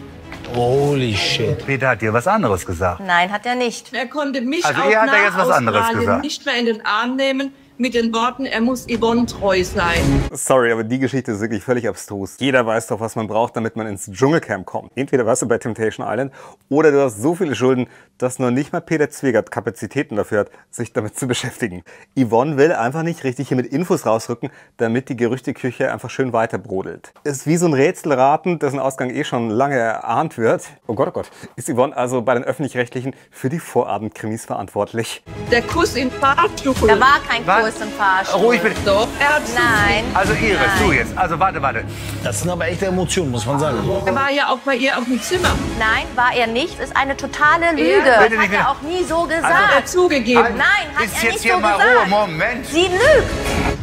Holy shit. Peter hat dir was anderes gesagt. Nein, hat er nicht. Er konnte mich Also auch er hat ja nach jetzt was anderes Australien gesagt. nicht mehr in den Arm nehmen mit den Worten, er muss Yvonne treu sein. Sorry, aber die Geschichte ist wirklich völlig abstrus. Jeder weiß doch, was man braucht, damit man ins Dschungelcamp kommt. Entweder warst du bei Temptation Island oder du hast so viele Schulden, dass noch nicht mal Peter Zwegert Kapazitäten dafür hat, sich damit zu beschäftigen. Yvonne will einfach nicht richtig hier mit Infos rausrücken, damit die Gerüchteküche einfach schön weiter brodelt. Ist wie so ein Rätselraten, dessen Ausgang eh schon lange erahnt wird. Oh Gott. Ist Yvonne also bei den Öffentlich-Rechtlichen für die Vorabendkrimis verantwortlich? Der Kuss im Fahrstuhl. Da war kein Kuss im Fahrstuhl. Ruhig bitte. Doch, er hat Nein. Also Iris, Nein. du jetzt. Also warte. Das sind aber echte Emotionen, muss man sagen. Er war ja auch bei ihr auf dem Zimmer. Nein, war er nicht. Ist eine totale Lüge. Ja, Das hat er auch nie so gesagt. Hat er zugegeben. Nein, hat Ist er jetzt nicht hier so mal gesagt. Ruhe, Moment. Sie lügt.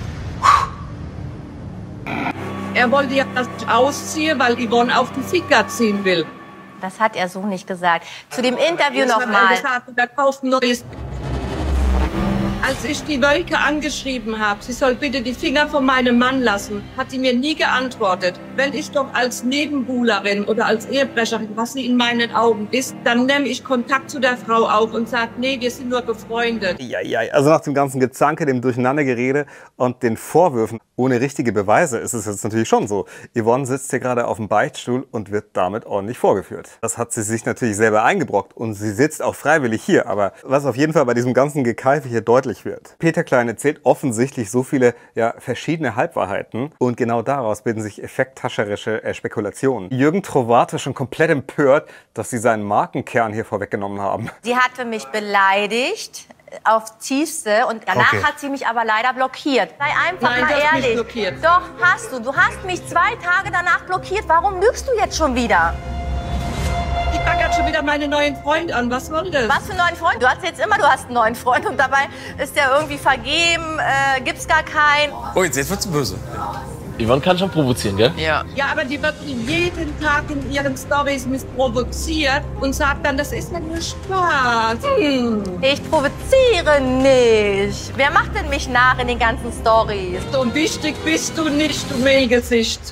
Er wollte ja, dass ich ausziehe, weil Yvonne auf die Finger ziehen will. Das hat er so nicht gesagt. Zu dem Interview Jetzt hat er nochmal. gesagt, er kauft ein neues. Als ich die Wölke angeschrieben habe, sie soll bitte die Finger von meinem Mann lassen, hat sie mir nie geantwortet. Wenn ich doch als Nebenbuhlerin oder als Ehebrecherin, was sie in meinen Augen ist, dann nehme ich Kontakt zu der Frau auf und sage, nee, wir sind nur befreundet. Ja, also nach dem ganzen Gezanke, dem Durcheinandergerede und den Vorwürfen ohne richtige Beweise ist es jetzt natürlich schon so. Yvonne sitzt hier gerade auf dem Beichtstuhl und wird damit ordentlich vorgeführt. Das hat sie sich natürlich selber eingebrockt und sie sitzt auch freiwillig hier. Aber was auf jeden Fall bei diesem ganzen Gekeife hier deutlich wird. Peter Klein erzählt offensichtlich so viele verschiedene Halbwahrheiten und genau daraus bilden sich effekthascherische Spekulationen. Jürgen Trovato ist schon komplett empört, dass sie seinen Markenkern hier vorweggenommen haben. Sie hatte mich beleidigt auf Tiefste und danach hat sie mich aber leider blockiert. Sei einfach Nein, mal du hast mich ehrlich. blockiert. Doch, hast du. Du hast mich 2 Tage danach blockiert. Warum lügst du jetzt schon wieder? Ich baggert schon wieder meinen neuen Freund an. Was soll das? Was für einen neuen Freund? Du hast jetzt immer, du hast einen neuen Freund und dabei ist der irgendwie vergeben, gibt's gar keinen. Oh, jetzt wird's böse. Yvonne kann schon provozieren, gell? Ja. Ja, aber die wird jeden Tag in ihren Storys provoziert und sagt dann, das ist ja nur Spaß. Ich provoziere nicht. Wer macht denn mich nach in den ganzen Stories? So wichtig bist du nicht, du Mehlgesicht.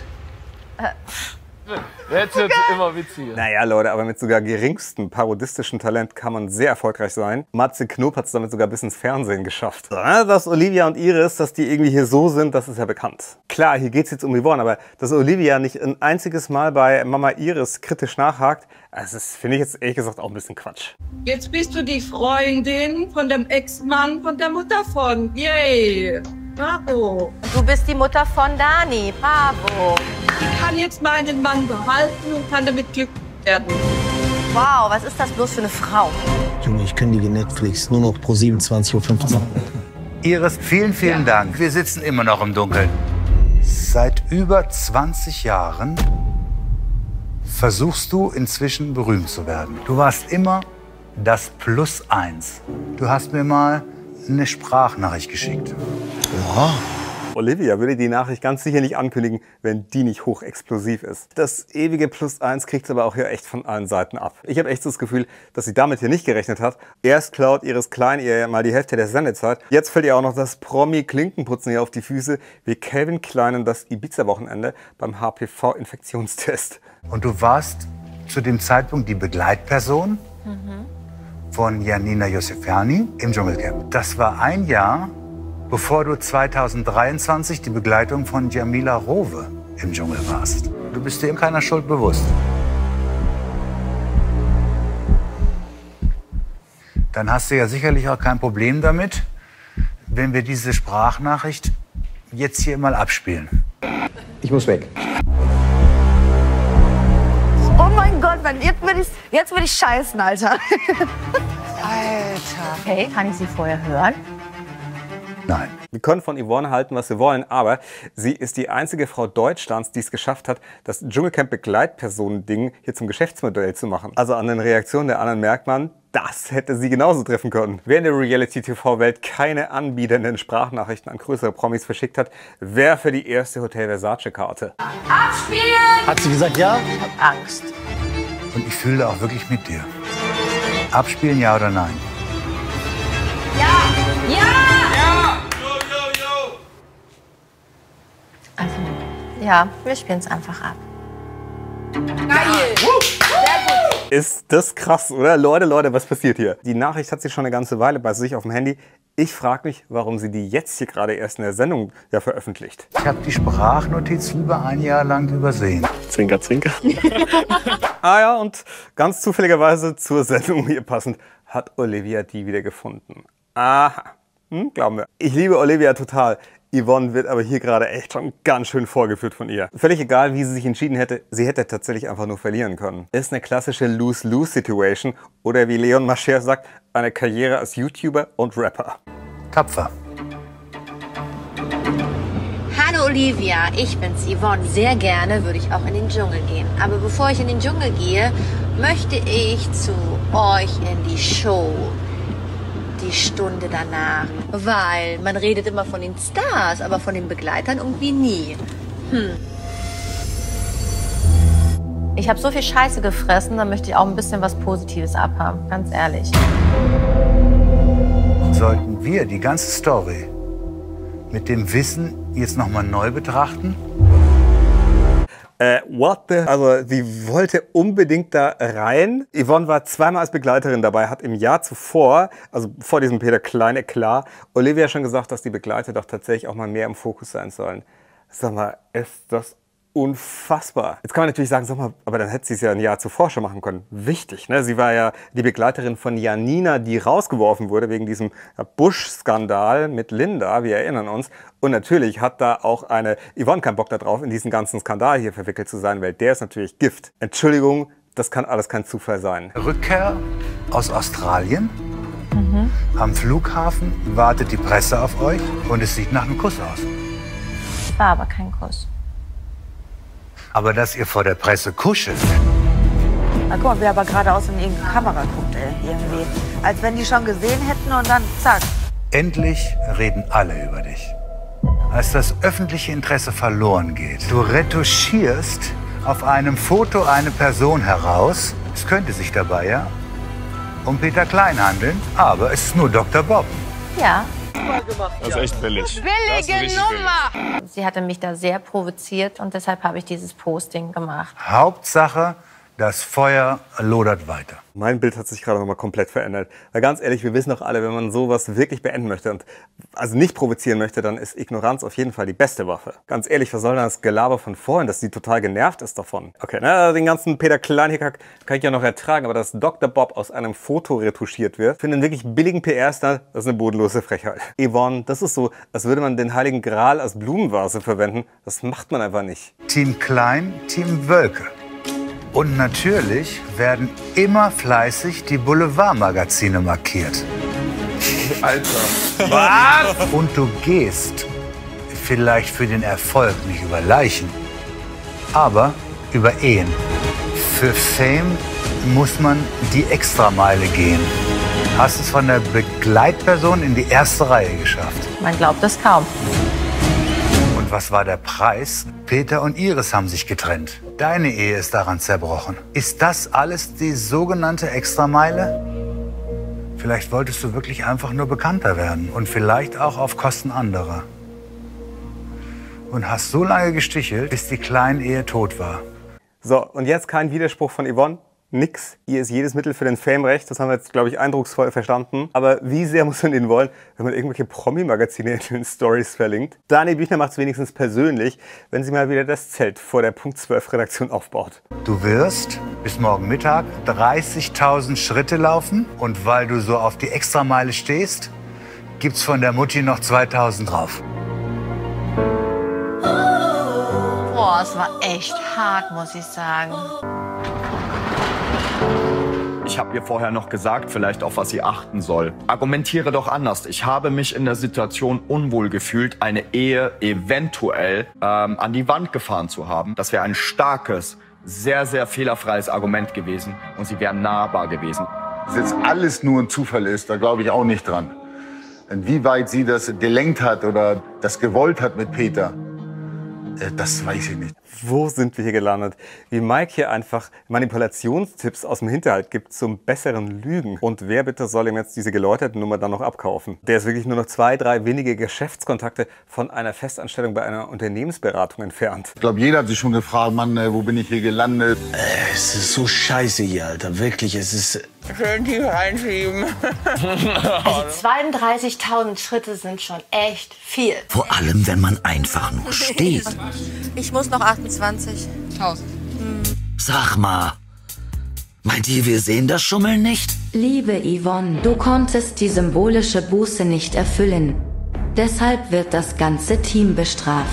Jetzt wird's immer witziger. Naja, Leute, aber mit sogar geringstem parodistischen Talent kann man sehr erfolgreich sein. Matze Knob hat es damit sogar bis ins Fernsehen geschafft. Dass Olivia und Iris, dass die irgendwie hier so sind, das ist ja bekannt. Klar, hier geht's jetzt um Yvonne, aber dass Olivia nicht ein einziges Mal bei Mama Iris kritisch nachhakt, das finde ich jetzt ehrlich gesagt auch ein bisschen Quatsch. Jetzt bist du die Freundin von dem Ex-Mann von der Mutter von. Yay! Bravo! Du bist die Mutter von Dani. Bravo! Ich kann jetzt meinen Mann behalten und kann damit glücklich werden. Wow, was ist das bloß für eine Frau? Junge, ich kündige Netflix nur noch pro 27:15 Uhr. Iris, vielen Dank. Wir sitzen immer noch im Dunkeln. Seit über 20 Jahren versuchst du inzwischen berühmt zu werden. Du warst immer das +1. Du hast mir mal eine Sprachnachricht geschickt. Oha. Olivia würde die Nachricht ganz sicher nicht ankündigen, wenn die nicht hochexplosiv ist. Das ewige +1 kriegt sie aber auch hier echt von allen Seiten ab. Ich habe echt so das Gefühl, dass sie damit hier nicht gerechnet hat. Erst klaut Iris Klein ihr mal die Hälfte der Sendezeit. Jetzt fällt ihr auch noch das Promi-Klinkenputzen hier auf die Füße, wie Calvin Klein und das Ibiza-Wochenende beim HPV-Infektionstest. Und du warst zu dem Zeitpunkt die Begleitperson von Janina Yossifani im Dschungelcamp. Das war ein Jahr, bevor du 2023 die Begleitung von Jamila Rowe im Dschungel warst. Du bist dir eben keiner Schuld bewusst. Dann hast du ja sicherlich auch kein Problem damit, wenn wir diese Sprachnachricht jetzt hier mal abspielen. Ich muss weg. Oh mein Gott, jetzt will ich scheißen, Alter. Alter. Hey, kann ich Sie vorher hören? Nein. Wir können von Yvonne halten, was wir wollen, aber sie ist die einzige Frau Deutschlands, die es geschafft hat, das Dschungelcamp-Begleitpersonen-Ding hier zum Geschäftsmodell zu machen. Also an den Reaktionen der anderen merkt man, das hätte sie genauso treffen können. Wer in der Reality-TV-Welt keine anbietenden Sprachnachrichten an größere Promis verschickt hat, wer für die erste Hotel Versace-Karte. Abspielen! Hat sie gesagt ja? Ich hab Angst. Und ich fühle auch wirklich mit dir. Abspielen, ja oder nein? Ja! Ja! Also, ja, wir spielen es einfach ab. Geil! Sehr gut! Ist das krass, oder? Leute, was passiert hier? Die Nachricht hat sie schon eine ganze Weile bei sich auf dem Handy. Ich frage mich, warum sie die jetzt hier gerade erst in der Sendung veröffentlicht. Ich habe die Sprachnotiz über ein Jahr lang übersehen. Zwinker, zwinker. Ah ja, und ganz zufälligerweise zur Sendung hier passend hat Olivia die wieder gefunden. Aha, glauben wir. Ich liebe Olivia total. Yvonne wird aber hier gerade echt schon ganz schön vorgeführt von ihr. Völlig egal, wie sie sich entschieden hätte, sie hätte tatsächlich einfach nur verlieren können. Ist eine klassische Lose-Lose-Situation oder wie Leon Mascher sagt, eine Karriere als YouTuber und Rapper. Tapfer. Hallo Olivia, ich bin's Yvonne. Sehr gerne würde ich auch in den Dschungel gehen. Aber bevor ich in den Dschungel gehe, möchte ich zu euch in die Show. Die Stunde danach. Weil man redet immer von den Stars, aber von den Begleitern irgendwie nie. Ich habe so viel Scheiße gefressen, da möchte ich auch ein bisschen was Positives abhaben. Ganz ehrlich. Sollten wir die ganze Story mit dem Wissen jetzt nochmal neu betrachten? What the? Also sie wollte unbedingt da rein. Yvonne war zweimal als Begleiterin dabei, hat im Jahr zuvor, also vor diesem Peter Klein Eklat, Olivia schon gesagt, dass die Begleiter doch tatsächlich auch mal mehr im Fokus sein sollen. Sag mal, ist das unfassbar. Jetzt kann man natürlich sagen, sag mal, aber dann hätte sie es ja ein Jahr zuvor schon machen können. Wichtig, ne? Sie war ja die Begleiterin von Janina, die rausgeworfen wurde wegen diesem Bush-Skandal mit Linda, wir erinnern uns. Und natürlich hat da auch eine Yvonne keinen Bock darauf, in diesen ganzen Skandal hier verwickelt zu sein, weil der ist natürlich Gift. Entschuldigung, das kann alles kein Zufall sein. Rückkehr aus Australien. Am Flughafen wartet die Presse auf euch und es sieht nach einem Kuss aus. War aber kein Kuss. Aber dass ihr vor der Presse kuschelt. Na guck mal, wer aber geradeaus in irgendeine Kamera guckt, irgendwie. Als wenn die schon gesehen hätten und dann zack. Endlich reden alle über dich. Als das öffentliche Interesse verloren geht. Du retuschierst auf einem Foto eine Person heraus. Es könnte sich dabei ja um Peter Klein handeln, aber es ist nur Dr. Bob. Ja. Das ist echt billig. Billige Nummer! Sie hatte mich da sehr provoziert und deshalb habe ich dieses Posting gemacht. Hauptsache, das Feuer lodert weiter. Mein Bild hat sich gerade noch mal komplett verändert. Weil ganz ehrlich, wir wissen doch alle, wenn man sowas wirklich beenden möchte und also nicht provozieren möchte, dann ist Ignoranz auf jeden Fall die beste Waffe. Ganz ehrlich, was soll denn das Gelaber von vorhin, dass sie total genervt ist davon? Okay, na, den ganzen Peter Klein-Hickhack kann ich ja noch ertragen, aber dass Dr. Bob aus einem Foto retuschiert wird, für einen wirklich billigen PR-Star, das ist eine bodenlose Frechheit. Yvonne, das ist so, als würde man den Heiligen Gral als Blumenvase verwenden. Das macht man einfach nicht. Team Klein, Team Wölke. Und natürlich werden immer fleißig die Boulevardmagazine markiert. Alter. Was? Und du gehst vielleicht für den Erfolg nicht über Leichen, aber über Ehen. Für Fame muss man die Extrameile gehen. Hast es von der Begleitperson in die erste Reihe geschafft. Man glaubt das kaum. Und was war der Preis? Peter und Iris haben sich getrennt. Deine Ehe ist daran zerbrochen. Ist das alles die sogenannte Extrameile? Vielleicht wolltest du wirklich einfach nur bekannter werden und vielleicht auch auf Kosten anderer. Und hast so lange gestichelt, bis die Kleinehe tot war. So, und jetzt kein Widerspruch von Yvonne. Nix. Ihr ist jedes Mittel für den Fame recht. Das haben wir jetzt, glaube ich, eindrucksvoll verstanden. Aber wie sehr muss man ihn wollen, wenn man irgendwelche Promi-Magazine in den Stories verlinkt? Dani Büchner macht es wenigstens persönlich, wenn sie mal wieder das Zelt vor der Punkt 12 Redaktion aufbaut. Du wirst bis morgen Mittag 30.000 Schritte laufen. Und weil du so auf die Extrameile stehst, gibt's von der Mutti noch 2.000 drauf. Boah, es war echt hart, muss ich sagen. Ich habe ihr vorher noch gesagt, vielleicht auf was sie achten soll. Argumentiere doch anders. Ich habe mich in der Situation unwohl gefühlt, eine Ehe eventuell an die Wand gefahren zu haben. Das wäre ein starkes, sehr, sehr fehlerfreies Argument gewesen und sie wären nahbar gewesen. Dass jetzt alles nur ein Zufall ist, da glaube ich auch nicht dran. Inwieweit sie das gelenkt hat oder das gewollt hat mit Peter, das weiß ich nicht. Wo sind wir hier gelandet? Wie Mike hier einfach Manipulationstipps aus dem Hinterhalt gibt zum besseren Lügen. Und wer bitte soll ihm jetzt diese geläuterte Nummer dann noch abkaufen? Der ist wirklich nur noch 2, 3 wenige Geschäftskontakte von einer Festanstellung bei einer Unternehmensberatung entfernt. Ich glaube, jeder hat sich schon gefragt, Mann, wo bin ich hier gelandet? Es ist so scheiße hier, Alter. Wirklich, es ist... Schön tief reinschieben. Also 32.000 Schritte sind schon echt viel. Vor allem, wenn man einfach nur steht. Ich muss noch 28.000. Sag mal, meint ihr, wir sehen das Schummeln nicht? Liebe Yvonne, du konntest die symbolische Buße nicht erfüllen. Deshalb wird das ganze Team bestraft.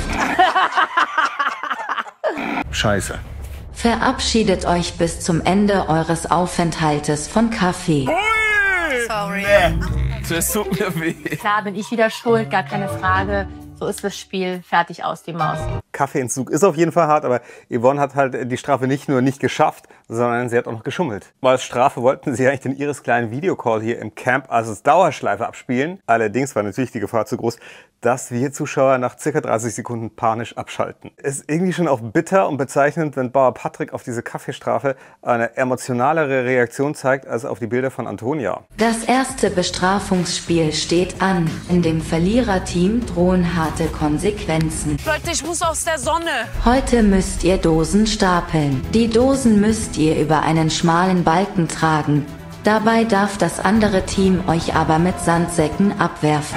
Scheiße. Verabschiedet euch bis zum Ende eures Aufenthaltes von Kaffee. Sorry. Das tut mir weh. Klar bin ich wieder schuld, gar keine Frage. So ist das Spiel, fertig aus die Maus. Kaffeeentzug ist auf jeden Fall hart, aber Yvonne hat halt die Strafe nicht nur nicht geschafft, sondern sie hat auch noch geschummelt. Weil als Strafe wollten sie eigentlich den Iris kleinen Videocall hier im Camp als Dauerschleife abspielen. Allerdings war natürlich die Gefahr zu groß, dass wir Zuschauer nach ca. 30 Sekunden panisch abschalten. Ist irgendwie schon auch bitter und bezeichnend, wenn Bauer Patrick auf diese Kaffeestrafe eine emotionalere Reaktion zeigt als auf die Bilder von Antonia. Das erste Bestrafungsspiel steht an. In dem Verliererteam drohen harte Konsequenzen. Leute, ich muss aus der Sonne. Heute müsst ihr Dosen stapeln. Die Dosen müsst ihr über einen schmalen Balken tragen. Dabei darf das andere Team euch aber mit Sandsäcken abwerfen.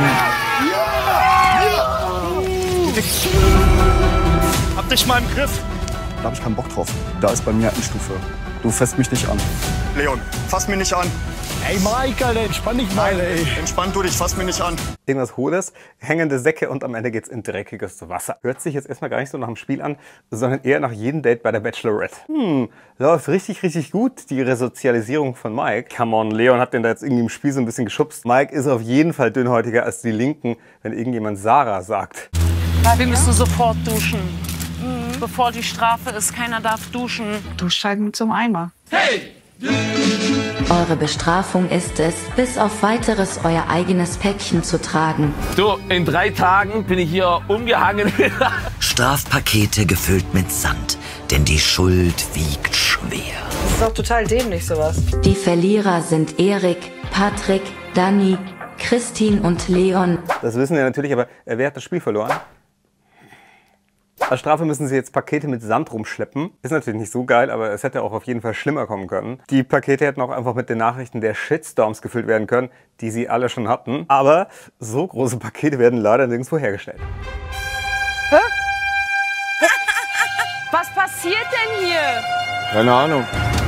Hab dich mal im Griff. Da habe ich keinen Bock drauf. Da ist bei mir eine Stufe. Du fasst mich nicht an. Leon, fass mich nicht an. Ey, Mike, Alter, entspann dich mal, ey. Entspann du dich, fass mich nicht an. Irgendwas Hohles, hängende Säcke und am Ende geht's in dreckiges Wasser. Hört sich jetzt erstmal gar nicht so nach dem Spiel an, sondern eher nach jedem Date bei der Bachelorette. Läuft richtig, richtig gut, die Resozialisierung von Mike. Come on, Leon hat den da jetzt irgendwie im Spiel so ein bisschen geschubst. Mike ist auf jeden Fall dünnhäutiger als die Linken, wenn irgendjemand Sarah sagt. Wir müssen sofort duschen. Bevor die Strafe ist, keiner darf duschen. Duschscheiben zum Eimer. Hey! Eure Bestrafung ist es, bis auf Weiteres euer eigenes Päckchen zu tragen. Du, in 3 Tagen bin ich hier umgehangen. Strafpakete gefüllt mit Sand, denn die Schuld wiegt schwer. Das ist doch total dämlich, sowas. Die Verlierer sind Erik, Patrick, Dani, Christine und Leon. Das wissen wir natürlich, aber wer hat das Spiel verloren? Als Strafe müssen sie jetzt Pakete mit Sand rumschleppen. Ist natürlich nicht so geil, aber es hätte auch auf jeden Fall schlimmer kommen können. Die Pakete hätten auch einfach mit den Nachrichten der Shitstorms gefüllt werden können, die sie alle schon hatten. Aber so große Pakete werden leider nirgendwo hergestellt. Hä? Was passiert denn hier? Keine Ahnung.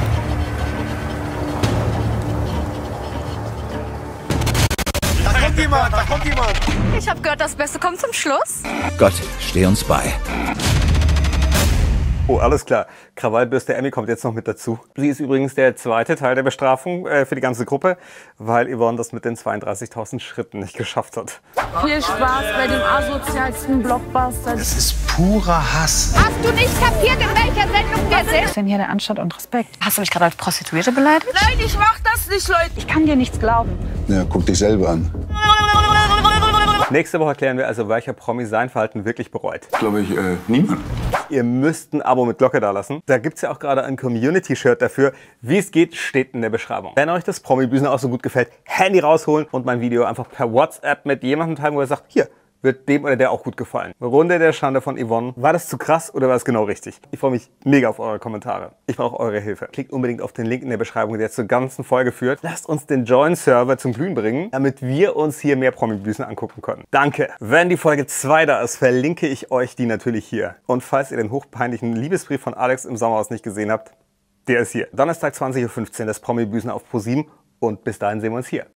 Da kommt jemand, da kommt jemand. Ich habe gehört, das Beste kommt zum Schluss. Gott, steh uns bei. Oh, alles klar. Krawallbürste Emmy kommt jetzt noch mit dazu. Sie ist übrigens der zweite Teil der Bestrafung für die ganze Gruppe, weil Yvonne das mit den 32.000 Schritten nicht geschafft hat. Viel Spaß bei dem asozialsten Blockbuster. Das ist purer Hass. Hast du nicht kapiert, in welcher Sendung wir sind? Was ist denn hier der Anstand und Respekt? Hast du mich gerade als Prostituierte beleidigt? Nein, ich mach das nicht, Leute. Ich kann dir nichts glauben. Ja, guck dich selber an. Nächste Woche klären wir also, welcher Promi sein Verhalten wirklich bereut. Glaube ich, niemand. Ihr müsst ein Abo mit Glocke dalassen. Da gibt es ja auch gerade ein Community-Shirt dafür. Wie es geht, steht in der Beschreibung. Wenn euch das Promi-Büßen auch so gut gefällt, Handy rausholen und mein Video einfach per WhatsApp mit jemandem teilen, wo ihr sagt, hier, wird dem oder der auch gut gefallen. Runde der Schande von Yvonne. War das zu krass oder war es genau richtig? Ich freue mich mega auf eure Kommentare. Ich brauche eure Hilfe. Klickt unbedingt auf den Link in der Beschreibung, der zur ganzen Folge führt. Lasst uns den Join-Server zum Glühen bringen, damit wir uns hier mehr Promi-Büßen angucken können. Danke. Wenn die Folge 2 da ist, verlinke ich euch die natürlich hier. Und falls ihr den hochpeinlichen Liebesbrief von Alex im Sommerhaus nicht gesehen habt, der ist hier. Donnerstag 20:15 Uhr das Promi-Büßen auf ProSieben und bis dahin sehen wir uns hier.